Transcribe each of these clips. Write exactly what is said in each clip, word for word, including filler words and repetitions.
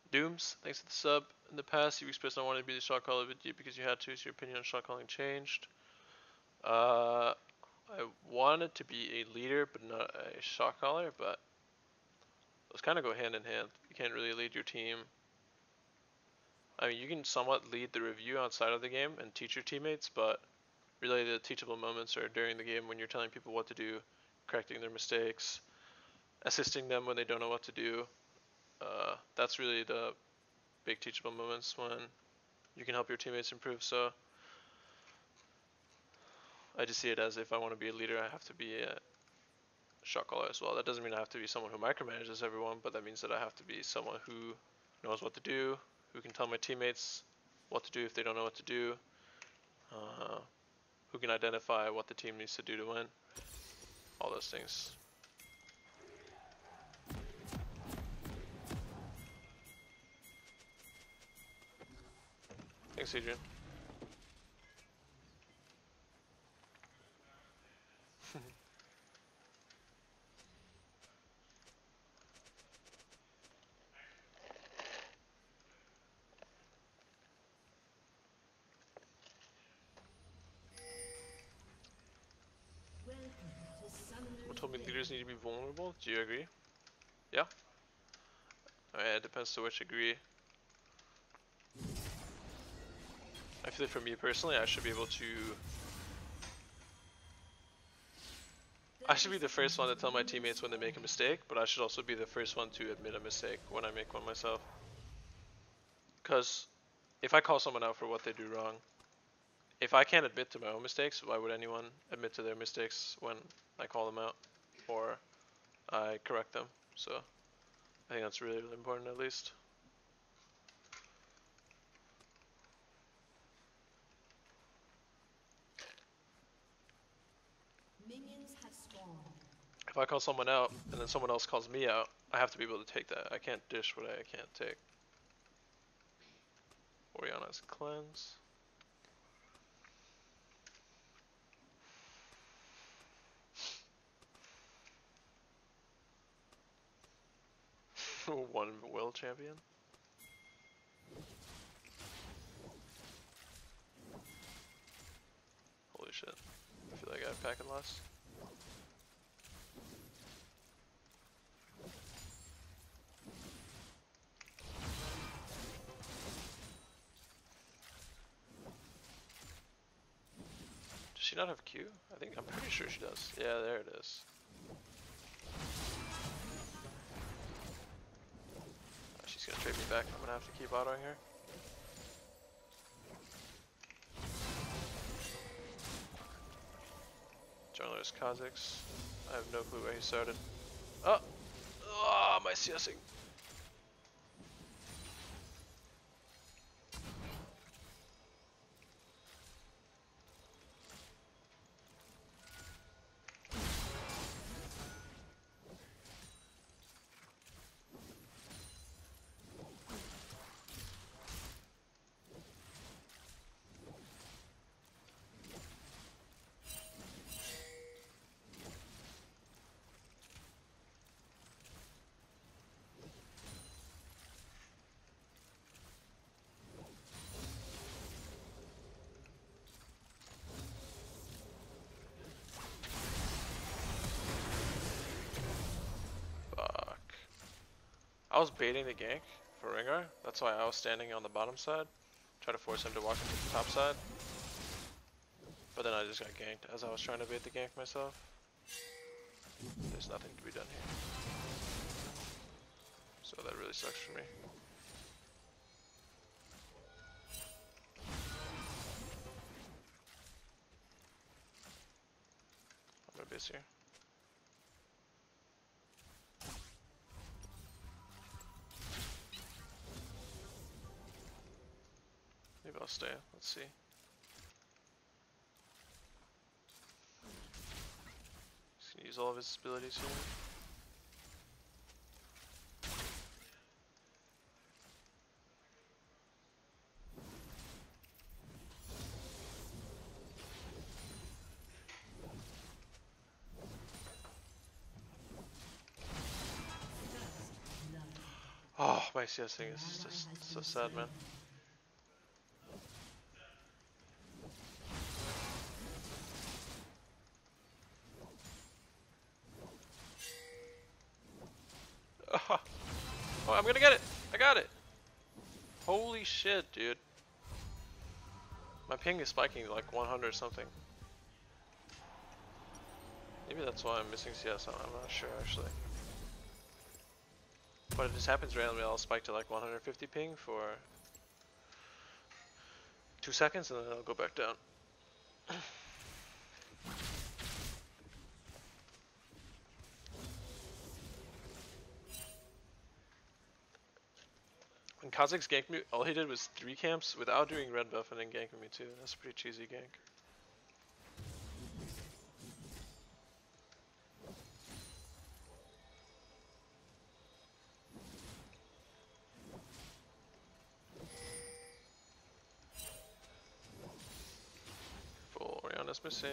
Dooms, thanks for the sub. In the past, you expressed not wanting to be the shot caller with you because you had to, so your opinion on shot calling changed. Uh, I wanted to be a leader, but not a shot caller, but those kind of go hand in hand. You can't really lead your team. I mean, you can somewhat lead the review outside of the game and teach your teammates, but really the teachable moments are during the game when you're telling people what to do, correcting their mistakes, assisting them when they don't know what to do. Uh, that's really the big teachable moments when you can help your teammates improve. So I just see it as if I want to be a leader, I have to be a shot caller as well. That doesn't mean I have to be someone who micromanages everyone, but that means that I have to be someone who knows what to do, who can tell my teammates what to do if they don't know what to do, uh, who can identify what the team needs to do to win, all those things. Thanks, Adrian. Someone told me leaders need to be vulnerable. Do you agree? Yeah? Alright, it depends to which degree. I feel like for me personally, I should be able to... I should be the first one to tell my teammates when they make a mistake, but I should also be the first one to admit a mistake when I make one myself. Because if I call someone out for what they do wrong, if I can't admit to my own mistakes, why would anyone admit to their mistakes when I call them out or I correct them? So I think that's really, really important at least. If I call someone out and then someone else calls me out, I have to be able to take that. I can't dish what I can't take. Orianna's cleanse. One world champion. Holy shit. I feel like I have packet loss. Does she not have Q? I think I'm pretty sure she does. Yeah, there it is. Oh, she's gonna trade me back. I'm gonna have to keep autoing her. Jungler is Kha'Zix. I have no clue where he started. Oh! Oh, my CSing. I was baiting the gank for Rengar, that's why I was standing on the bottom side, try to force him to walk into the top side. But then I just got ganked as I was trying to bait the gank myself. There's nothing to be done here. So that really sucks for me. I'm gonna base here. Maybe I'll stay, let's see. He's gonna use all of his abilities here. Oh my C S thing is just so sad, man. Oh, oh, I'm gonna get it! I got it! Holy shit, dude. My ping is spiking like one hundred something. Maybe that's why I'm missing C S, I'm not sure actually. But it just happens randomly, I'll spike to like one hundred fifty ping for two seconds and then I'll go back down. When Kazakh's ganked me, all he did was three camps without doing red buff and then ganking me too. That's a pretty cheesy gank. Full Orianna's missing.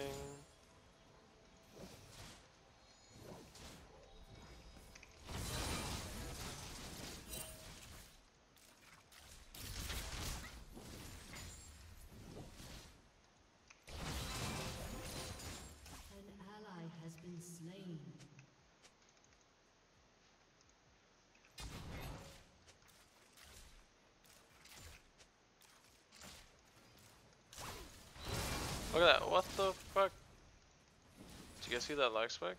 Look at that, what the fuck? Did you guys see that lag spike?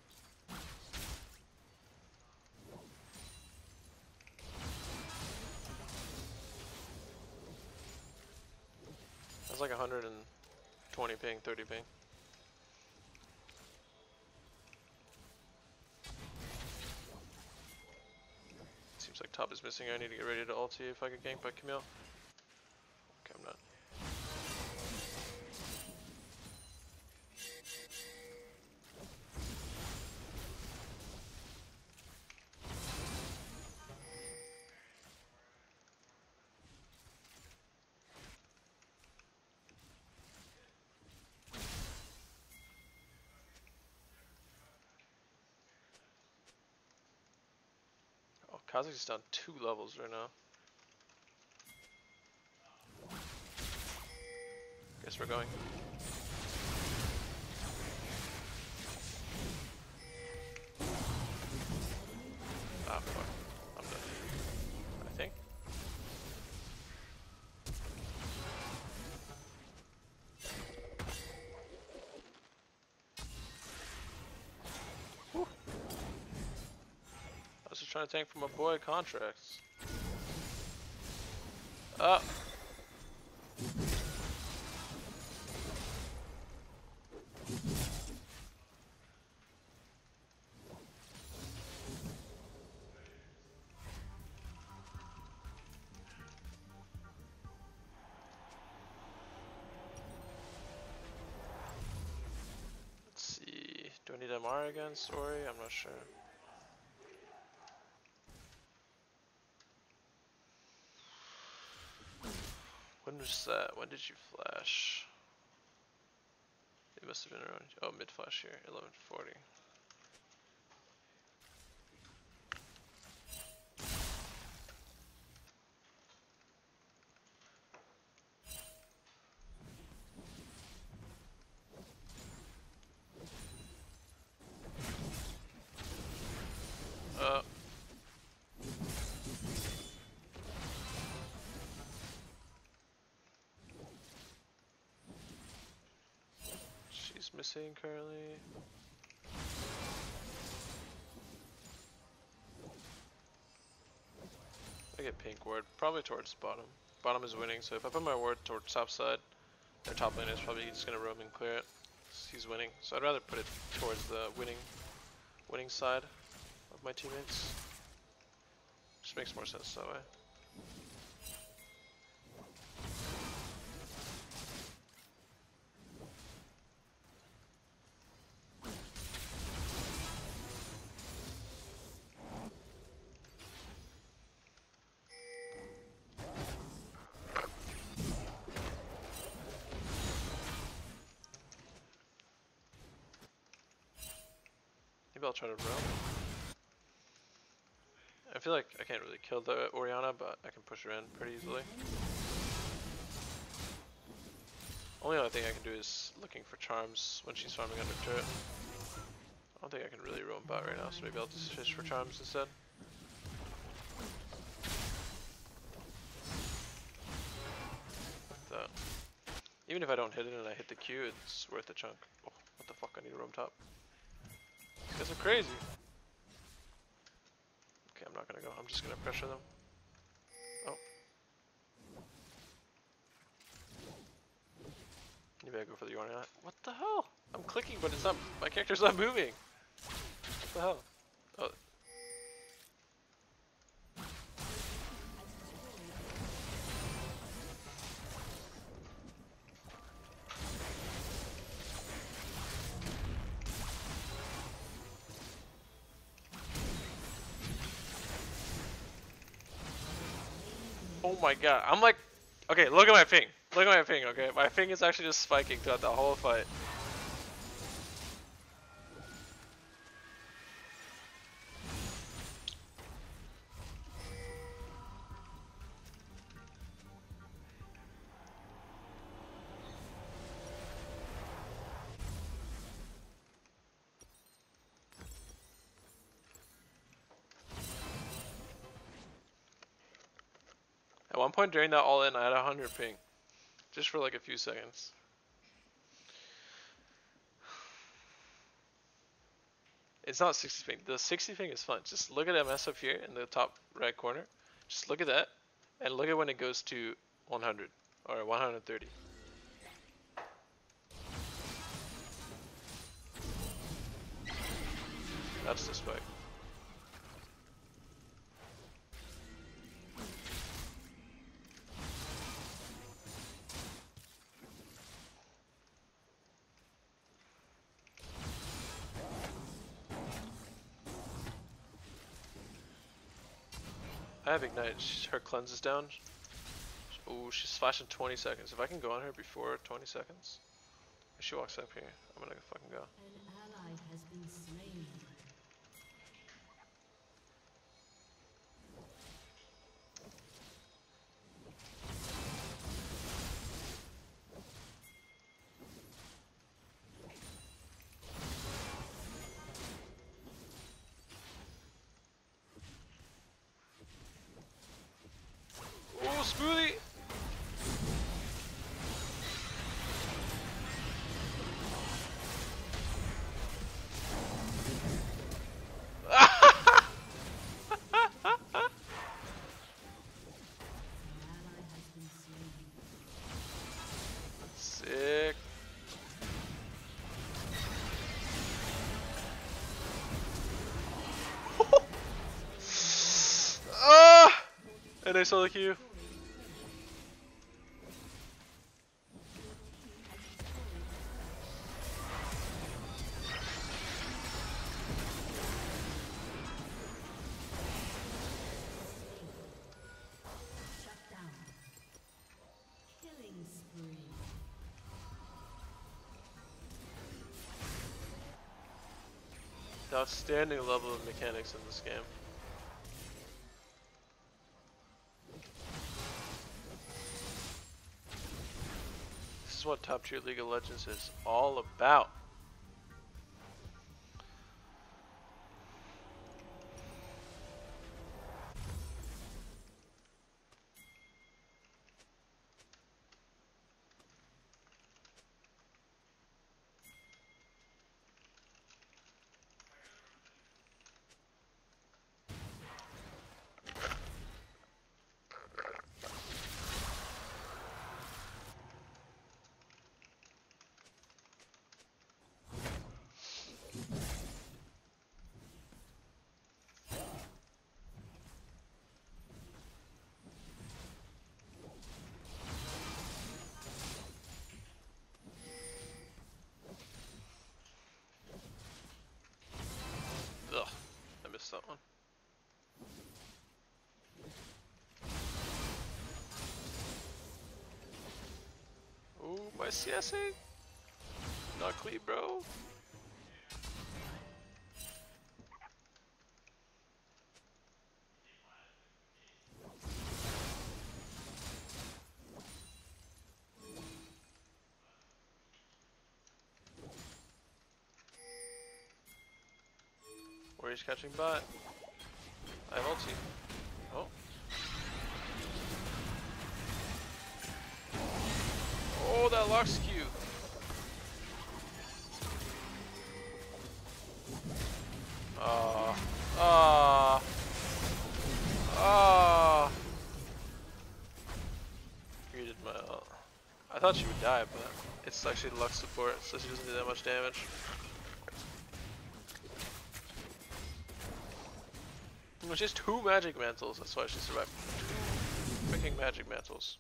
That's like one hundred twenty ping, thirty ping. Seems like top is missing, I need to get ready to ulti if I get ganked by Camille. Okay, I'm not. Kazakh's is down two levels right now. Guess we're going. Ah, fuck. I'm done. I think. Whew. I was just trying to tank for my boy contracts. Up. Let's see. Do I need M R against Ori? I'm not sure. When was that? When did you flash? It must have been around, oh, mid flash here, eleven forty. Uh. She's missing currently. I get pink ward, probably towards bottom. Bottom is winning, so if I put my ward towards top side, their top lane is probably just gonna roam and clear it. He's winning, so I'd rather put it towards the winning, winning side of my teammates. Just makes more sense that way. Maybe I'll try to roam. I feel feel like I can't really kill the Orianna, but I can push her in pretty easily. Only other thing I can do is looking for charms when she's farming under turret. I don't think I can really roam bot right now, so maybe I'll just fish for charms instead. Like that. Even if I don't hit it and I hit the Q, it's worth a chunk. Oh, what the fuck, I need to roam top. These guys are crazy. Okay, I'm not gonna go, I'm just gonna pressure them. Oh. Maybe I go for the Orianna. What the hell? I'm clicking, but it's not, my character's not moving. What the hell? Oh. Oh my god, I'm like, okay, look at my ping. Look at my ping, okay? My ping is actually just spiking throughout the whole fight. At one point during that all in, I had one hundred ping. Just for like a few seconds. It's not sixty ping. The sixty ping is fun. Just look at M S up here in the top right corner. Just look at that. And look at when it goes to one hundred. Or one hundred thirty. That's the spike. I have Ignite. She's, her cleanse is down. Oh, she's flashing twenty seconds. If I can go on her before twenty seconds, if she walks up here, I'm gonna fucking go. An ally has been slain. Oh, smoothie! Sick. Ah! And I saw the Q. The outstanding level of mechanics in this game. This is what top tier League of Legends is all about. Ugh, I missed that one. Ooh, my CSing? Not clean, bro. Somebody's catching bot. I have ulti. Oh. Oh, that locks Q. Ah. Ah. Ah. Greeted my ult. I thought she would die, but it's actually Lux support, so she doesn't do that much damage. Which is two magic mantles, that's why she survived. Two freaking magic mantles.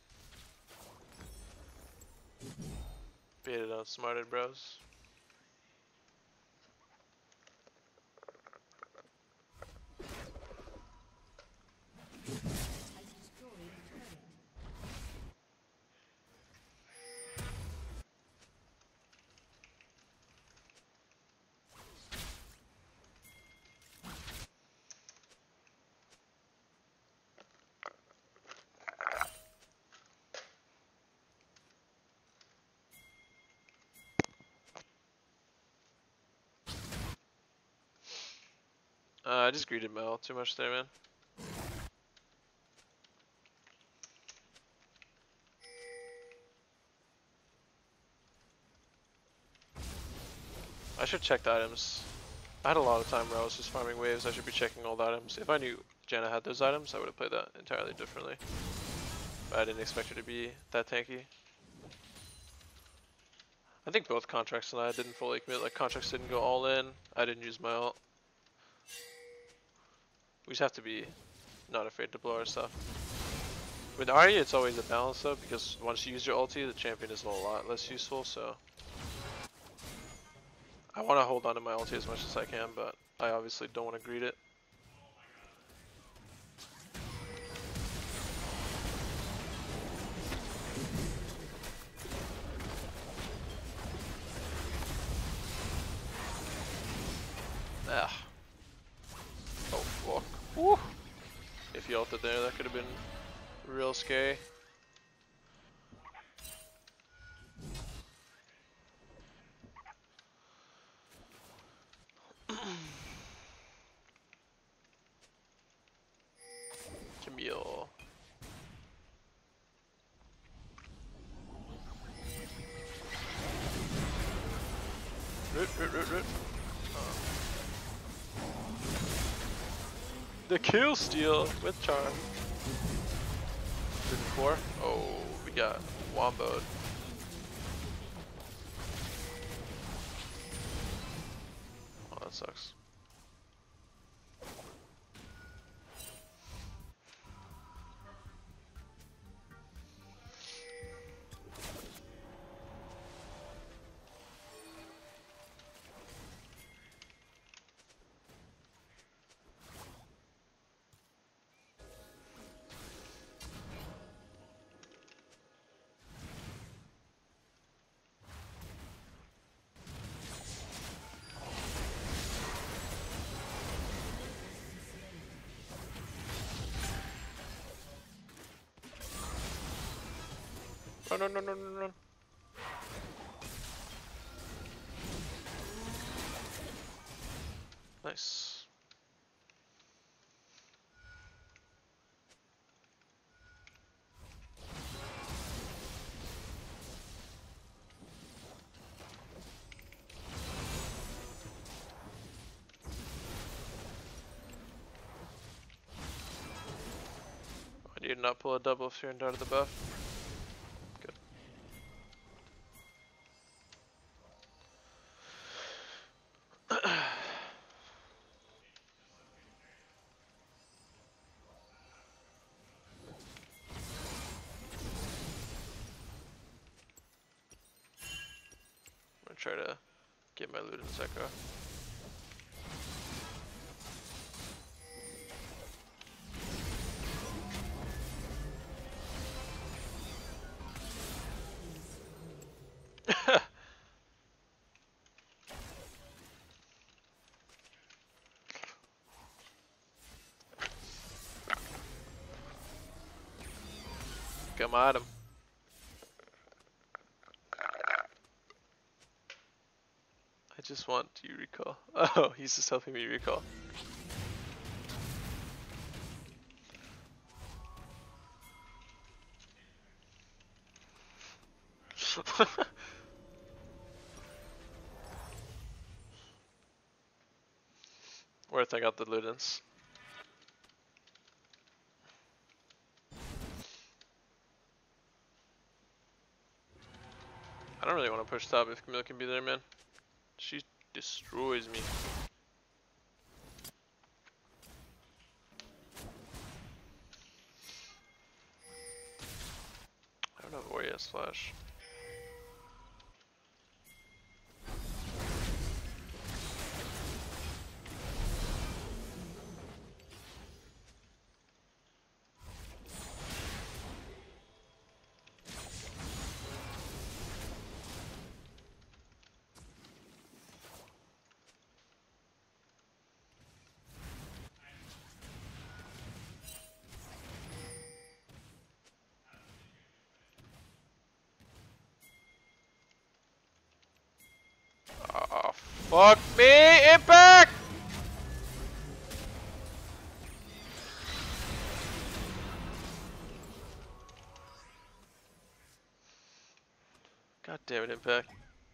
Baited outsmarted, bros. Uh, I just greeted my ult too much there, man. I should check the items. I had a lot of time where I was just farming waves. I should be checking all the items. If I knew Janna had those items, I would have played that entirely differently. But I didn't expect her to be that tanky. I think both Contracts and I didn't fully commit. Like, Contracts didn't go all in. I didn't use my ult. We just have to be not afraid to blow our stuff. With Ahri, it's always a balance though, because once you use your ulti, the champion is a lot less useful, so... I want to hold on to my ulti as much as I can, but I obviously don't want to greet it. Ah. Oh fuck. Woo. If he ulted there, that could have been real scary. Camille. Root, root, root, root. Oh. The kill steal with charm. Root four. Oh, we got womboed. Oh, that sucks. Run, run, run, run, run, run. Nice. I need to not pull a double if you're out of the buff. Good. I'm gonna try to get my loot in Zekro. Come at him. I just want you recall. Oh, he's just helping me recall. Worth, I got the Ludens. I don't really want to push top if Camille can be there, man. She destroys me. I don't know if Ori has flash. Oh, fuck me! Impact! God damn it, Impact.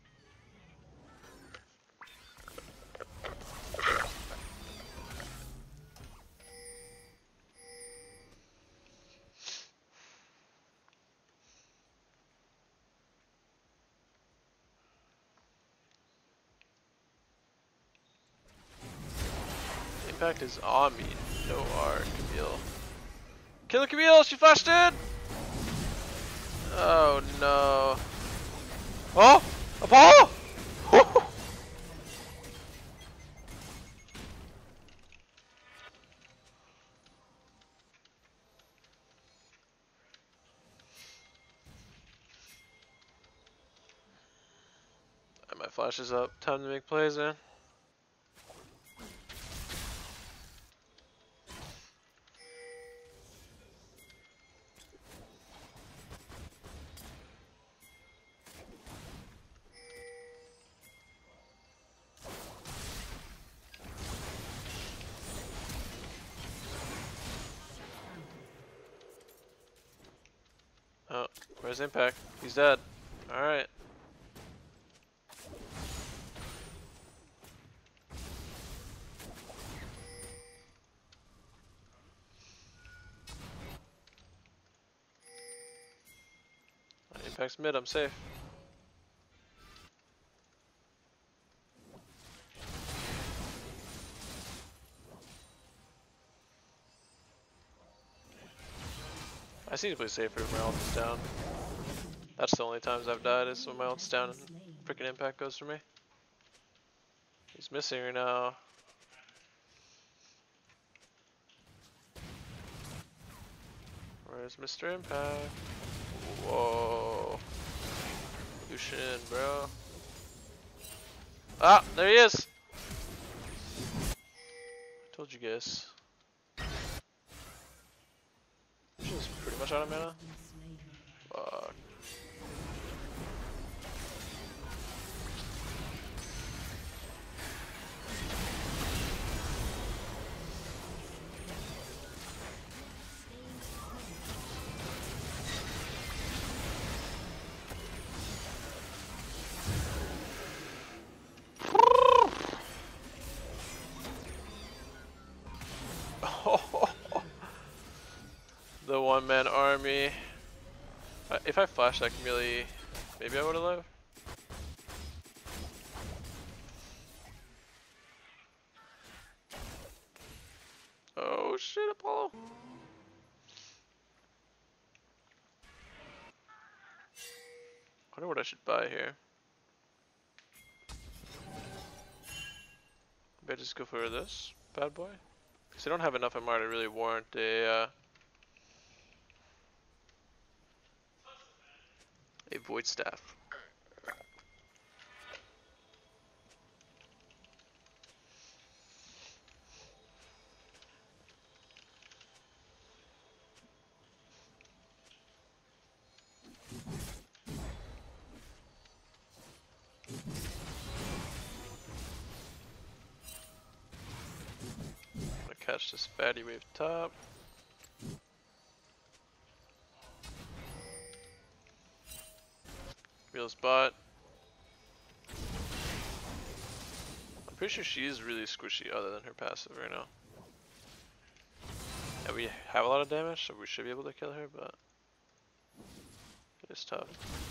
Impact is on me. No R, Camille. Kill Camille! She flashed in! Oh no. Oh! Apollo! My flash is up. Time to make plays, man. Oh, where's Impact? He's dead. Alright. Impact's mid, I'm safe. I seem to play safer if my ult is down. That's the only times I've died is when my ult's down and freaking Impact goes for me. He's missing right now. Where's Mister Impact? Whoa. Lucian, bro. Ah, there he is! Told you guys. Lucian's pretty much out of mana. Fuck. The one man army. Uh, if I flashed that Camille, maybe I would have lived. Oh shit, Apollo. I wonder what I should buy here. Maybe I just go for this bad boy. Because I don't have enough M R to really warrant a uh, a void staff. catch this fatty wave top. Wheels bot. I'm pretty sure she is really squishy other than her passive right now. And we have a lot of damage, so we should be able to kill her, but it's tough.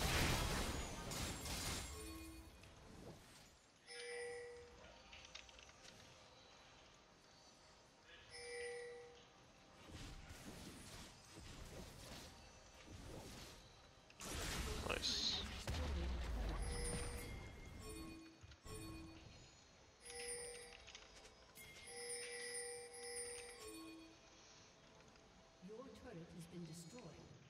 Nice. Your turret has been destroyed.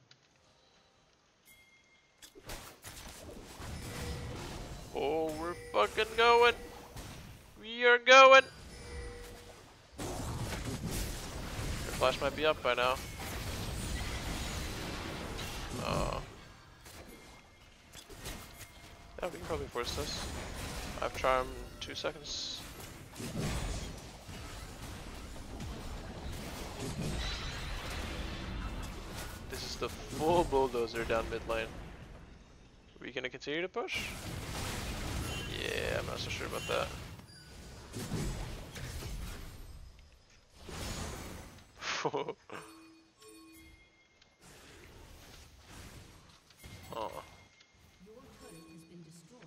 Oh, we're fucking going. We are going. Your flash might be up by now. Oh. Yeah, we can probably force this. I've charmed two seconds. This is the full bulldozer down mid lane. Are we gonna continue to push? Yeah, I'm not so sure about that. Oh. Your turret has been destroyed.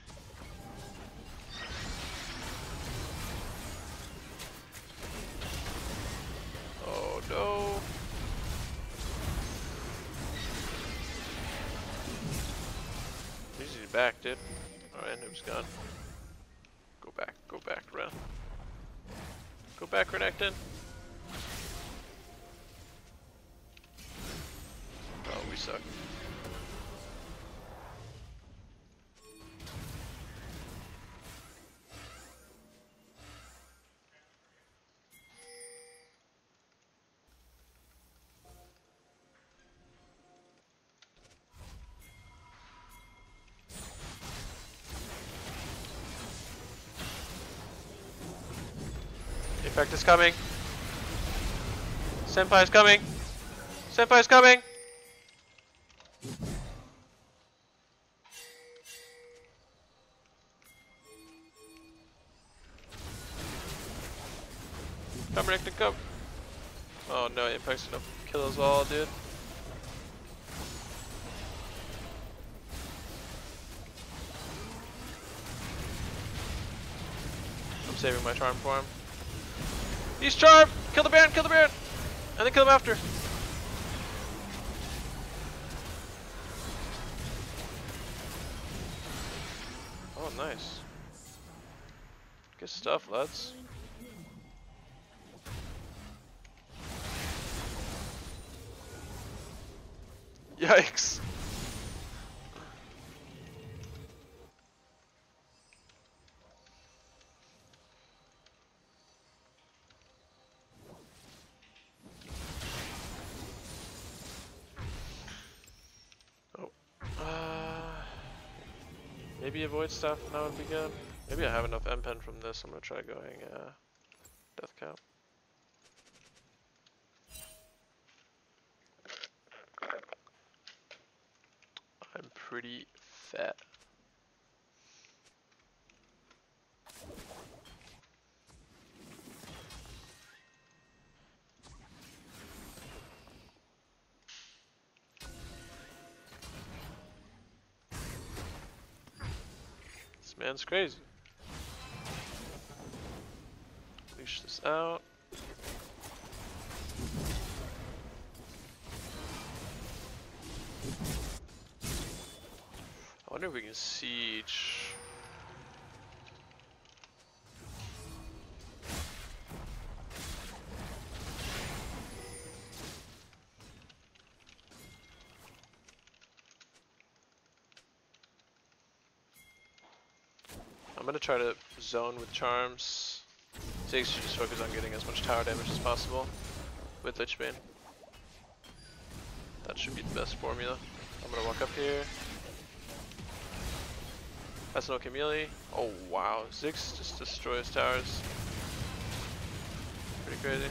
Oh no. He's back, dude. Alright, Noob's gone. Go back, go back, Ren. Go back, Renekton. Oh, we suck. Effect is coming. Senpai's coming. Senpai's coming. Come, Renekton, come. Oh no, Impact's gonna kill us all, dude. I'm saving my charm for him. He's charmed! Kill the Baron, kill the Baron! And then kill him after. Oh, nice. Good stuff, lads. Yikes. Oh. Uh, maybe avoid stuff, that would be good. Maybe I have enough M pen from this. I'm gonna try going uh, death cap. I'm pretty fat. This man's crazy. Leash this out. I wonder if we can siege. I'm gonna try to zone with charms. Ziggs should just focus on getting as much tower damage as possible with Lichbane. That should be the best formula. I'm gonna walk up here. That's no Camille. Oh wow, Ziggs just destroys towers. Pretty crazy.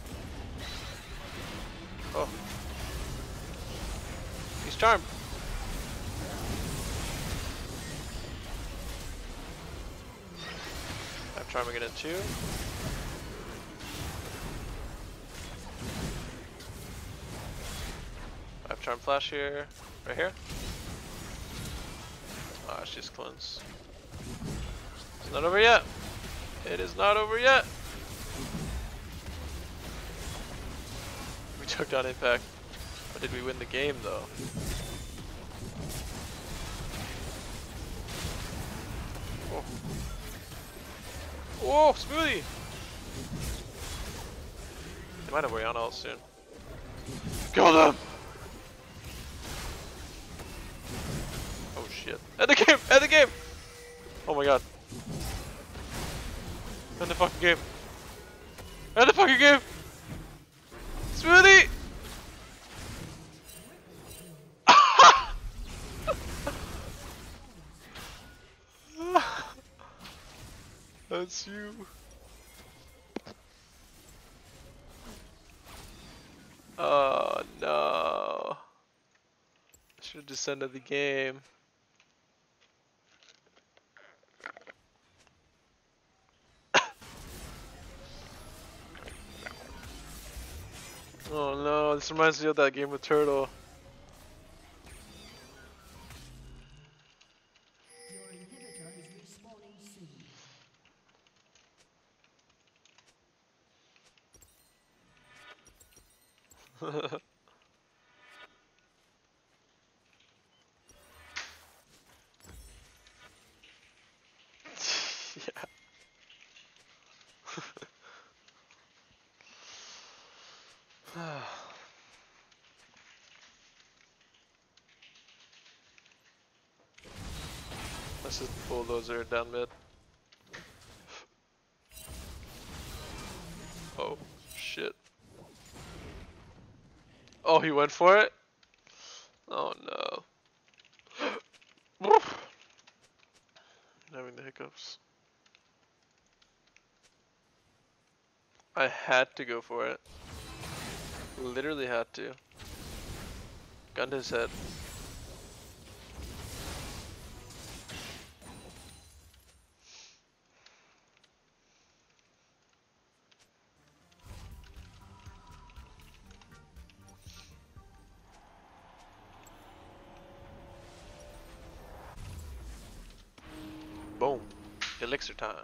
Oh. He's charmed. I'm charming it in two. I have charm flash here. Right here. Ah, oh, she's cleanse. It's not over yet. It is not over yet. We took down Impact. But did we win the game though? Oh, oh smoothie! They might have Orianna ult soon. Kill them! Oh shit. End the game! End the game! Oh my god. End the fucking game. End the fucking game! Smoothie! That's you. Oh no. Should have just ended the game. Oh no, this reminds me of that game with Turtle. Your inhibitor is respawning soon. Yeah. This is bulldozer down mid. Oh shit. Oh, he went for it? Oh no. Having the hiccups. I had to go for it. Literally had to. Gun to his head. Boom. Elixir time.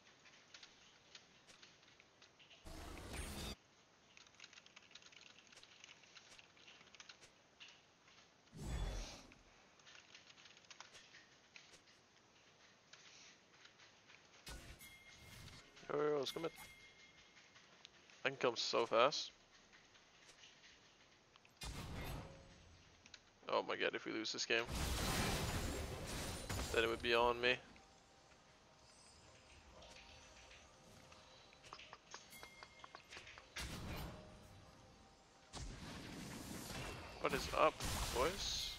Yo, yo, let's come in. I can come so fast. Oh my god, if we lose this game, then it would be on me. What is up, boys?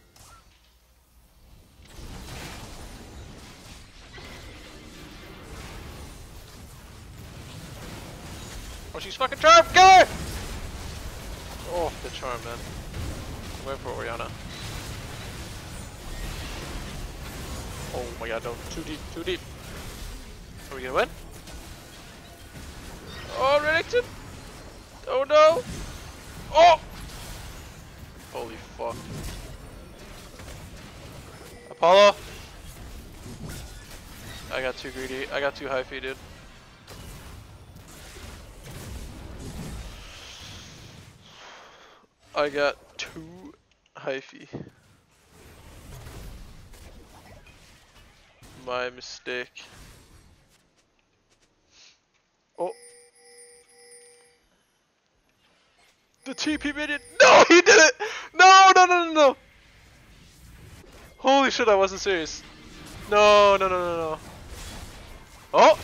Oh, she's fucking charmed! Kill her! Oh, the charm, man. I'm going for Orianna. Oh my god, don't. Too deep, too deep. Are we gonna win? Oh, Renekton! Oh no! Oh! Holy fuck. Apollo! I got too greedy. I got too high feet, dude. I got too hyphy. My mistake. Oh. The T P minion. No, he did it! No, no, no, no, no. Holy shit, I wasn't serious. No, no, no, no, no. Oh!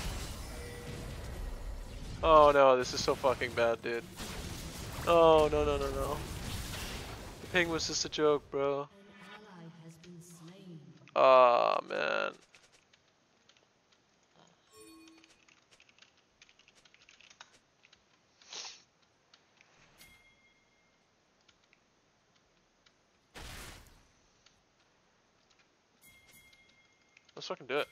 Oh no, this is so fucking bad, dude. Oh, no, no, no, no. The ping was just a joke, bro. An ally has been slain. Ah, man. Let's fucking do it.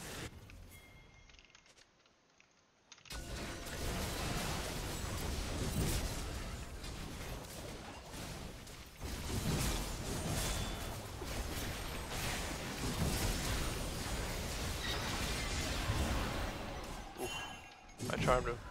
Oof. I charmed him.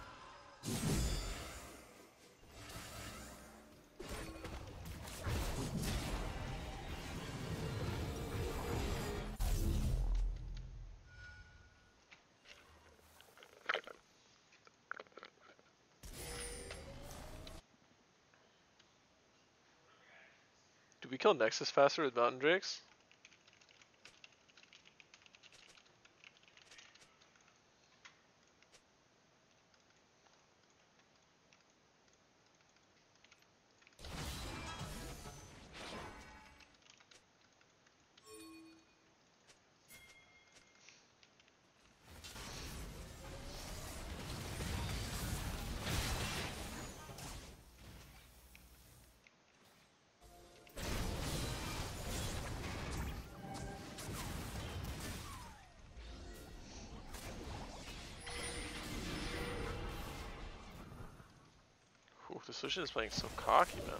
Do we kill Nexus faster with Mountain Drakes? Ooh, the Lucian is playing so cocky, man.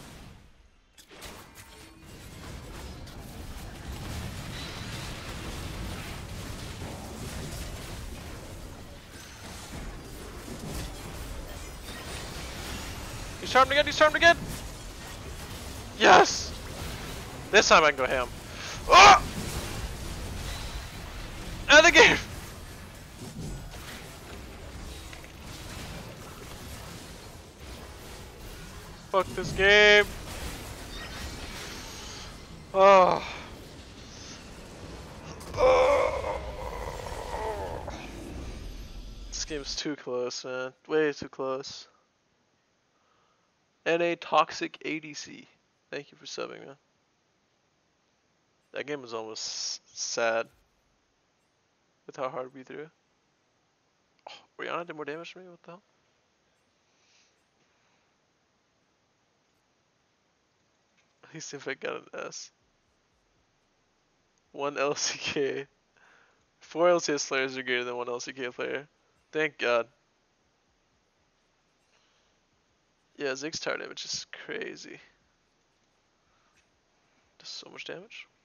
He's charmed again, he's charmed again! Yes! This time I can go ham. Oh! End the game! Fuck this game! Oh. Oh. This game's too close, man. Way too close. N A Toxic A D C. Thank you for subbing, man. That game was almost sad with how hard we threw. Oh, Orianna did more damage to me? What the hell? At least if I got an S. One L C K. Four L C S players are greater than one L C K player. Thank God. Yeah, Zig's tower damage is crazy. Does so much damage.